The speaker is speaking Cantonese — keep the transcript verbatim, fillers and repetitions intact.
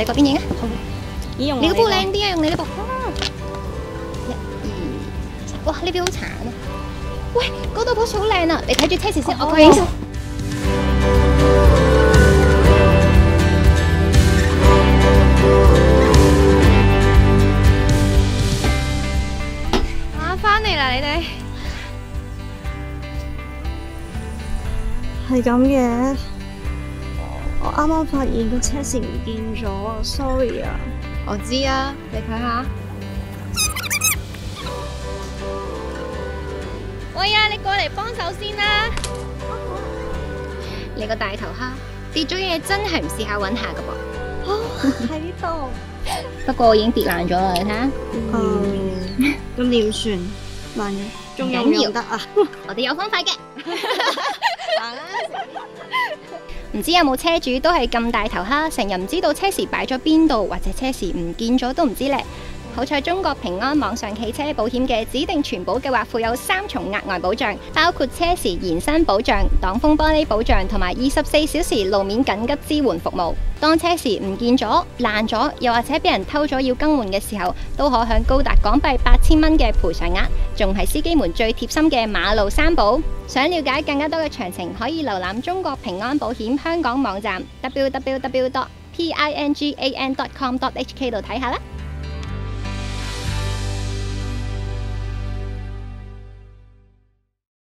你嗰邊影啊。好， 咦，用你嗰部我呢靚啲啊，用你呢部。一、二，哇！呢邊好殘啊。喂，嗰度棵樹好靚啊，你睇住 Tessie 先，我過去影相。啊，翻嚟啦，你哋。 係咁嘅。我啱啱發現個車匙唔見咗啊 ，sorry 啊。 我知啊，你睇下。喂啊，你過嚟幫手先啦！你個大頭蝦跌咗嘢，真係唔試下揾下噶噃。 哦，喺呢度。 不過我已經跌爛咗啦，你睇下。 嗯，咁點算？萬一仲用唔用得啊？ 我哋有方法嘅。唔知有冇車主都係咁大頭蝦，成日唔知道車匙擺咗邊度，或者車匙唔見咗都唔知呢。好彩中國平安網上汽車保險嘅指定全保計劃附有三重額外保障，包括車匙延伸保障、擋風玻璃保障同埋二十四小時路面緊急支援服務。當車匙唔見咗、爛咗，又或者俾人偷咗要更換嘅時候，都可享高達港幣八千蚊嘅賠償額，仲係司機們最貼心嘅馬路三保。想了解更加多嘅詳情，可以瀏覽中國平安保險香港網站 w w w dot p i n g a n dot com dot h k 度睇下啦。